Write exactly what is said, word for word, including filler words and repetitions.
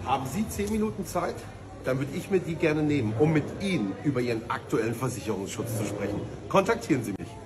Haben Sie zehn Minuten Zeit? Dann würde ich mir die gerne nehmen, um mit Ihnen über Ihren aktuellen Versicherungsschutz zu sprechen. Kontaktieren Sie mich.